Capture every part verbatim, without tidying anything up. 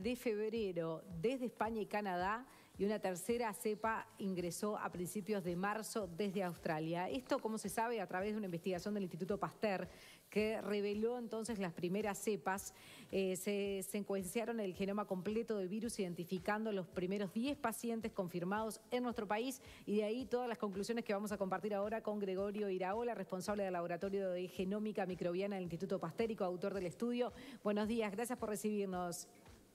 de febrero desde España y Canadá y una tercera cepa ingresó a principios de marzo desde Australia. Esto, como se sabe, a través de una investigación del Instituto Pasteur que reveló entonces las primeras cepas. Eh, se secuenciaron el genoma completo del virus, identificando los primeros diez pacientes confirmados en nuestro país, y de ahí todas las conclusiones que vamos a compartir ahora con Gregorio Iraola, responsable del Laboratorio de Genómica Microbiana del Instituto Pasteur y coautor del estudio. Buenos días, gracias por recibirnos.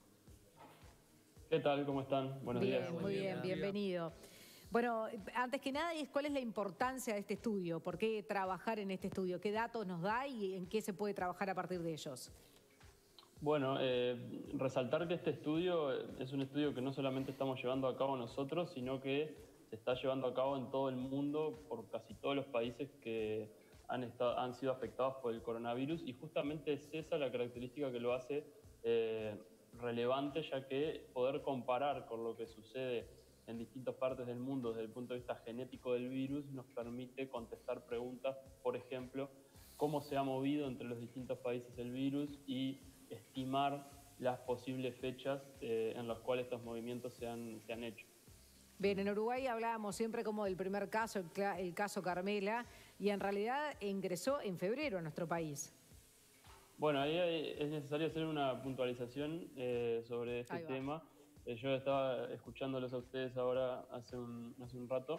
¿Qué tal? ¿Cómo están? Buenos bien, días. Muy bien, bienvenido. Bueno, antes que nada, ¿cuál es la importancia de este estudio? ¿Por qué trabajar en este estudio? ¿Qué datos nos da y en qué se puede trabajar a partir de ellos? Bueno, eh, resaltar que este estudio es un estudio que no solamente estamos llevando a cabo nosotros, sino que se está llevando a cabo en todo el mundo por casi todos los países que han, estado, han sido afectados por el coronavirus, y justamente es esa la característica que lo hace eh, relevante, ya que poder comparar con lo que sucede en distintas partes del mundo desde el punto de vista genético del virus nos permite contestar preguntas, por ejemplo, cómo se ha movido entre los distintos países el virus y estimar las posibles fechas eh, en las cuales estos movimientos se han, se han hecho. Bien, en Uruguay hablábamos siempre como del primer caso, el, el caso Carmela, y en realidad ingresó en febrero a nuestro país. Bueno, ahí es necesario hacer una puntualización eh, sobre este tema. Eh, yo estaba escuchándolos a ustedes ahora hace un, hace un rato,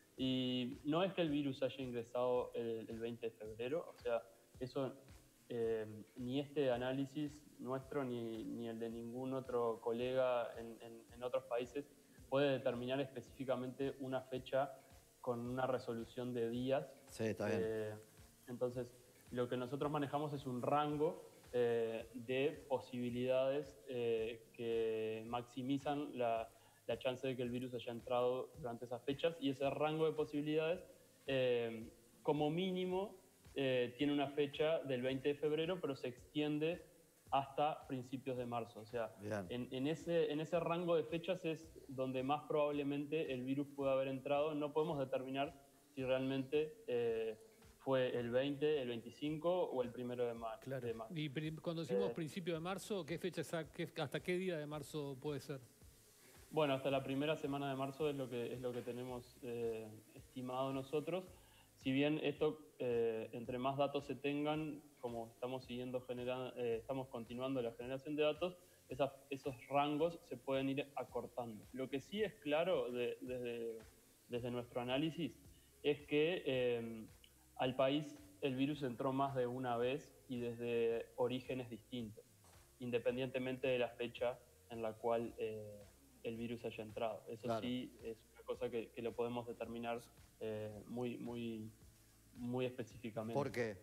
y no es que el virus haya ingresado el, el veinte de febrero, o sea, eso eh, ni este análisis nuestro ni, ni el de ningún otro colega en, en, en otros países puede determinar específicamente una fecha con una resolución de días. Sí, está bien. Eh, entonces, lo que nosotros manejamos es un rango eh, de posibilidades eh, que maximizan la, la chance de que el virus haya entrado durante esas fechas, y ese rango de posibilidades, eh, como mínimo, eh, tiene una fecha del veinte de febrero, pero se extiende hasta principios de marzo. O sea, en, en, ese, en ese rango de fechas es donde más probablemente el virus puede haber entrado. No podemos determinar si realmente eh, fue el veinte, el veinticinco o el primero de marzo. Claro. De marzo. Y cuando decimos eh, principio de marzo, ¿qué fecha exacta, hasta qué día de marzo puede ser? Bueno, hasta la primera semana de marzo es lo que, es lo que tenemos eh, estimado nosotros. Si bien esto, eh, entre más datos se tengan, como estamos siguiendo generando, eh, estamos continuando la generación de datos, esas, esos rangos se pueden ir acortando. Lo que sí es claro de, desde, desde nuestro análisis es que eh, al país el virus entró más de una vez y desde orígenes distintos, independientemente de la fecha en la cual eh, el virus haya entrado. Eso claro. Sí es una cosa que, que lo podemos determinar eh, muy, muy, muy específicamente. ¿Por qué?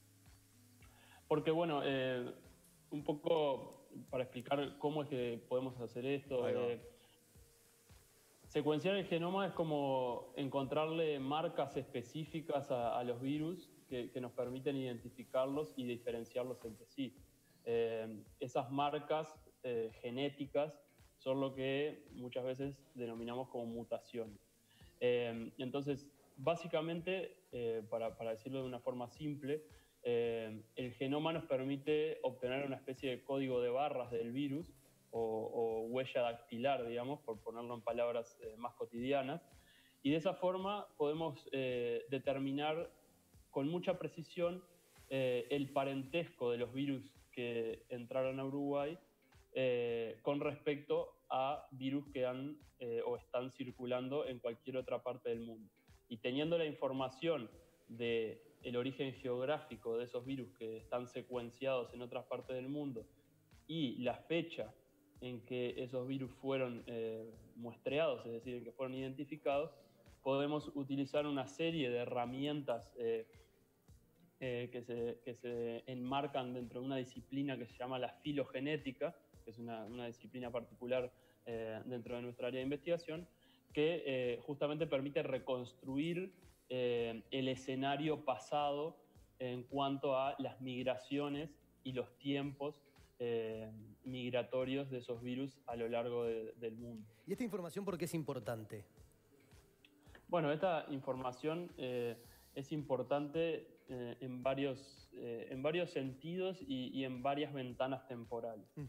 Porque, bueno, eh, un poco para explicar cómo es que podemos hacer esto. Eh, secuenciar el genoma es como encontrarle marcas específicas a, a los virus que, que nos permiten identificarlos y diferenciarlos entre sí. Eh, esas marcas eh, genéticas son lo que muchas veces denominamos como mutación. Eh, entonces, básicamente, eh, para, para decirlo de una forma simple, eh, el genoma nos permite obtener una especie de código de barras del virus o, o huella dactilar, digamos, por ponerlo en palabras eh, más cotidianas, y de esa forma podemos eh, determinar con mucha precisión eh, el parentesco de los virus que entraron a Uruguay Eh, con respecto a virus que han eh, o están circulando en cualquier otra parte del mundo. Y teniendo la información del origen geográfico de esos virus que están secuenciados en otras partes del mundo y la fecha en que esos virus fueron eh, muestreados, es decir, en que fueron identificados, podemos utilizar una serie de herramientas eh, eh, que, se, que se enmarcan dentro de una disciplina que se llama la filogenética, que es una, una disciplina particular eh, dentro de nuestra área de investigación, que eh, justamente permite reconstruir eh, el escenario pasado en cuanto a las migraciones y los tiempos eh, migratorios de esos virus a lo largo de, del mundo. ¿Y esta información por qué es importante? Bueno, esta información eh, es importante eh, en, varios, eh, en varios sentidos y, y en varias ventanas temporales. Uh-huh.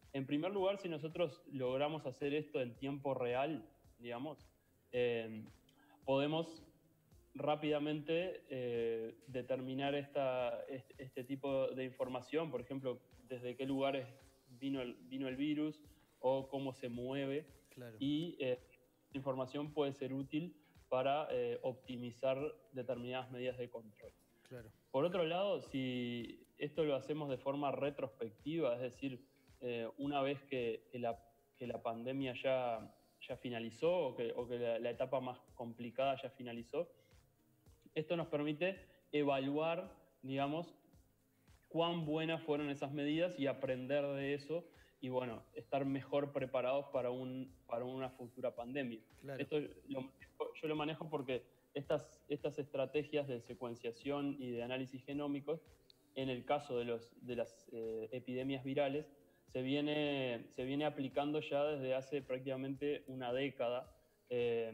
En primer lugar, si nosotros logramos hacer esto en tiempo real, digamos, eh, podemos rápidamente eh, determinar esta, este, este tipo de información, por ejemplo, desde qué lugares vino el, vino el virus o cómo se mueve. Claro. Y eh, esta información puede ser útil para eh, optimizar determinadas medidas de control. Claro. Por otro lado, si esto lo hacemos de forma retrospectiva, es decir, eh, una vez que, que, la, que la pandemia ya, ya finalizó o que, o que la, la etapa más complicada ya finalizó, esto nos permite evaluar, digamos, cuán buenas fueron esas medidas y aprender de eso y, bueno, estar mejor preparados para, un, para una futura pandemia. Claro. Esto lo, yo lo manejo porque estas, estas estrategias de secuenciación y de análisis genómicos, en el caso de, los, de las eh, epidemias virales, se viene, se viene aplicando ya desde hace prácticamente una década. Eh,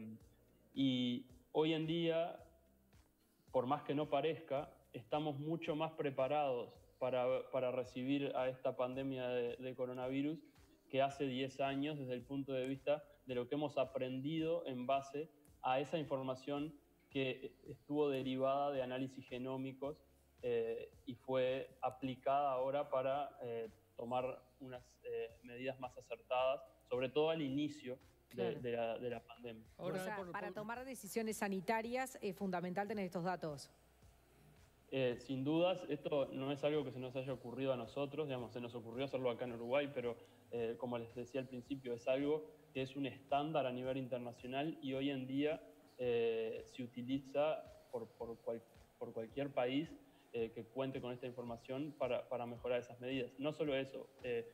y hoy en día, por más que no parezca, estamos mucho más preparados para, para recibir a esta pandemia de, de coronavirus que hace diez años, desde el punto de vista de lo que hemos aprendido en base a esa información que estuvo derivada de análisis genómicos eh, y fue aplicada ahora para eh, tomar unas eh, medidas más acertadas, sobre todo al inicio de, de, la, de la pandemia. Ahora, o sea, por, para por... tomar decisiones sanitarias es fundamental tener estos datos. Eh, sin dudas, esto no es algo que se nos haya ocurrido a nosotros, digamos, se nos ocurrió hacerlo acá en Uruguay, pero eh, como les decía al principio, es algo que es un estándar a nivel internacional y hoy en día eh, se utiliza por, por, cual, por cualquier país eh, que cuente con esta información para, para mejorar esas medidas. No solo eso, eh,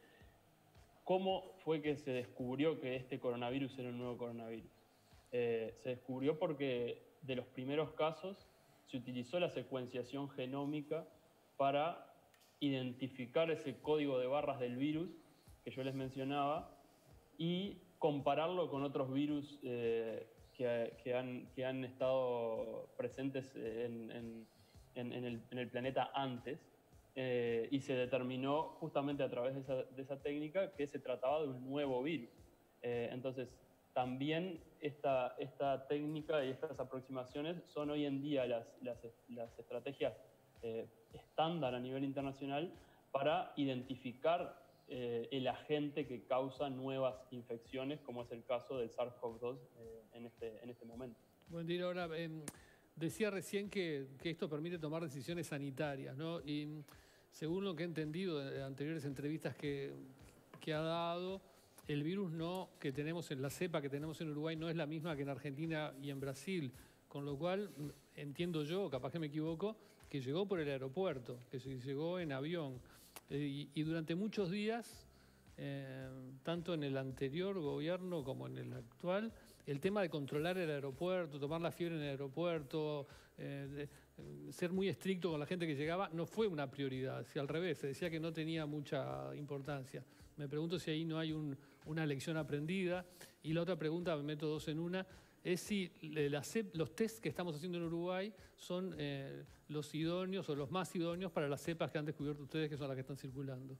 ¿cómo fue que se descubrió que este coronavirus era un nuevo coronavirus? Eh, se descubrió porque de los primeros casos se utilizó la secuenciación genómica para identificar ese código de barras del virus que yo les mencionaba y compararlo con otros virus eh, que, que, han, que han estado presentes en, en, en, en, el, en el planeta antes. Eh, y se determinó justamente a través de esa, de esa técnica que se trataba de un nuevo virus. Eh, entonces, también esta, esta técnica y estas aproximaciones son hoy en día las, las, las estrategias eh, estándar a nivel internacional para identificar eh, el agente que causa nuevas infecciones, como es el caso del SARS CoV dos eh, en, este, en este momento. Buen día, ahora eh, decía recién que, que esto permite tomar decisiones sanitarias, ¿no? Y según lo que he entendido de anteriores entrevistas que, que ha dado, el virus no que tenemos en la cepa que tenemos en Uruguay no es la misma que en Argentina y en Brasil, con lo cual entiendo yo, capaz que me equivoco, que llegó por el aeropuerto, que llegó en avión. Eh, y, y durante muchos días, eh, tanto en el anterior gobierno como en el actual, el tema de controlar el aeropuerto, tomar la fiebre en el aeropuerto, eh, de, eh, ser muy estricto con la gente que llegaba, no fue una prioridad. Si al revés, se decía que no tenía mucha importancia. Me pregunto si ahí no hay un, una lección aprendida. Y la otra pregunta, me meto dos en una, es si la cep, los test que estamos haciendo en Uruguay son eh, los idóneos o los más idóneos para las cepas que han descubierto ustedes, que son las que están circulando.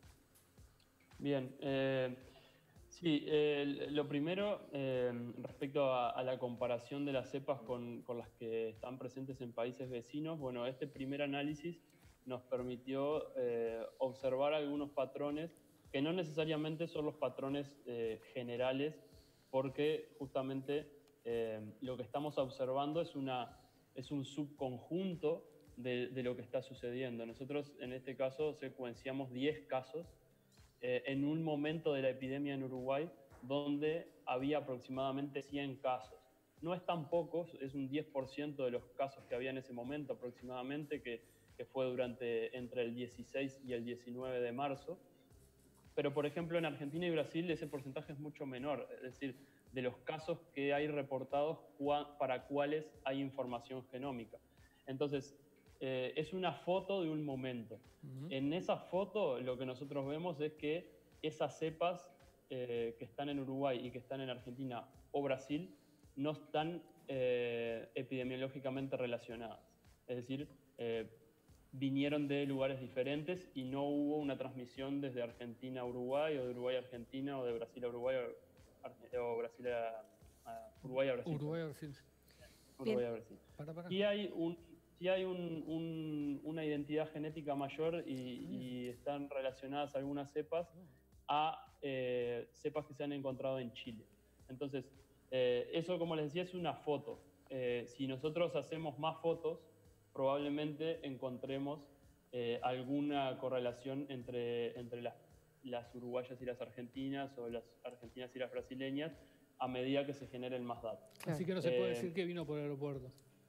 Bien. Eh... Sí, eh, lo primero, eh, respecto a, a la comparación de las cepas con, con las que están presentes en países vecinos, bueno, este primer análisis nos permitió eh, observar algunos patrones que no necesariamente son los patrones eh, generales, porque justamente eh, lo que estamos observando es, una, es un subconjunto de, de lo que está sucediendo. Nosotros en este caso secuenciamos diez casos Eh, en un momento de la epidemia en Uruguay donde había aproximadamente cien casos. No es tan pocos, es un diez por ciento de los casos que había en ese momento aproximadamente, que, que fue durante entre el dieciséis y el diecinueve de marzo. Pero, por ejemplo, en Argentina y Brasil ese porcentaje es mucho menor, es decir, de los casos que hay reportados para cuáles hay información genómica. Entonces, Eh, es una foto de un momento. Uh-huh. En esa foto lo que nosotros vemos es que esas cepas eh, que están en Uruguay y que están en Argentina o Brasil no están eh, epidemiológicamente relacionadas. Es decir, eh, vinieron de lugares diferentes y no hubo una transmisión desde Argentina a Uruguay o de Uruguay a Argentina o de Brasil a Uruguay o, o Brasil a, a Uruguay a Brasil. Uruguay a Brasil. Uruguay a Brasil. Para, para. Y hay, un, y hay un, un, una identidad genética mayor y, y están relacionadas algunas cepas a eh, cepas que se han encontrado en Chile. Entonces, eh, eso, como les decía, es una foto. Eh, si nosotros hacemos más fotos, probablemente encontremos eh, alguna correlación entre, entre las, las uruguayas y las argentinas o las argentinas y las brasileñas a medida que se generen más datos. Así que no se puede Eh, decir que vino por el aeropuerto.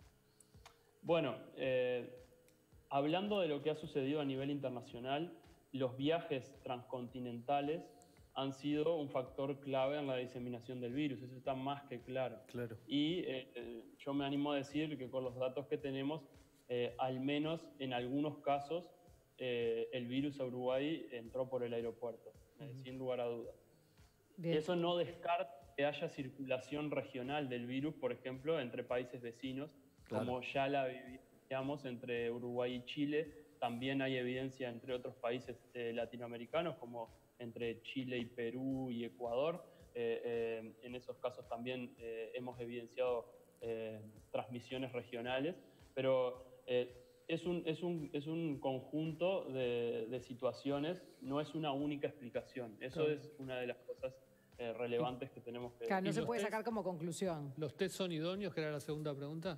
Bueno, eh, hablando de lo que ha sucedido a nivel internacional, los viajes transcontinentales han sido un factor clave en la diseminación del virus, eso está más que claro. Claro. Y eh, yo me animo a decir que con los datos que tenemos, eh, al menos en algunos casos, eh, el virus a Uruguay entró por el aeropuerto, eh, uh-huh. sin lugar a dudas. Bien. Eso no descarta que haya circulación regional del virus, por ejemplo, entre países vecinos, claro. como ya la vivíamos entre Uruguay y Chile. También hay evidencia entre otros países eh, latinoamericanos, como entre Chile y Perú y Ecuador. Eh, eh, en esos casos también eh, hemos evidenciado eh, transmisiones regionales, pero eh, es, un, es, un, es un conjunto de, de situaciones, no es una única explicación. Eso claro. es una de las cosas eh, relevantes que tenemos que... Claro, no se puede test, sacar como conclusión. ¿Los test son idóneos, que era la segunda pregunta?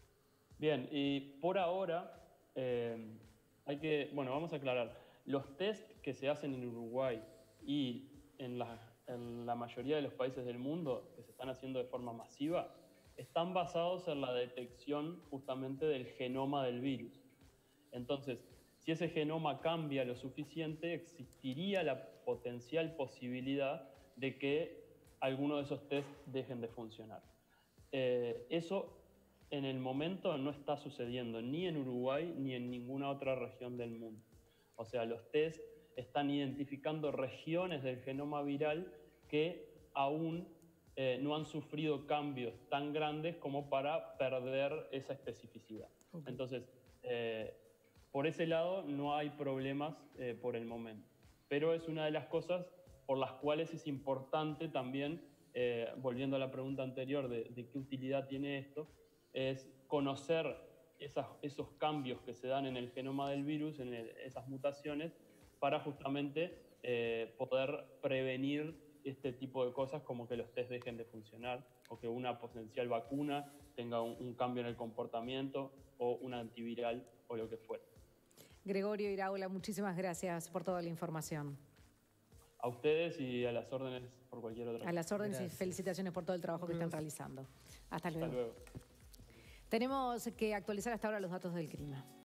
Bien, y por ahora eh, hay que... Bueno, vamos a aclarar. Los test que se hacen en Uruguay y en la, en la mayoría de los países del mundo, que se están haciendo de forma masiva, están basados en la detección justamente del genoma del virus. Entonces, si ese genoma cambia lo suficiente, existiría la potencial posibilidad de que alguno de esos test dejen de funcionar. Eh, eso en el momento no está sucediendo ni en Uruguay ni en ninguna otra región del mundo. O sea, los test están identificando regiones del genoma viral que aún eh, no han sufrido cambios tan grandes como para perder esa especificidad. Okay. Entonces, eh, por ese lado no hay problemas eh, por el momento. Pero es una de las cosas por las cuales es importante también, eh, volviendo a la pregunta anterior de, de qué utilidad tiene esto, es conocer esas, esos cambios que se dan en el genoma del virus, en el, esas mutaciones, para justamente eh, poder prevenir este tipo de cosas como que los test dejen de funcionar o que una potencial vacuna tenga un, un cambio en el comportamiento o un antiviral o lo que fuera. Gregorio Iraola, muchísimas gracias por toda la información. A ustedes y a las órdenes por cualquier otra. A las órdenes Gracias. Y felicitaciones por todo el trabajo que están realizando. Hasta luego. Hasta luego. Tenemos que actualizar hasta ahora los datos del clima.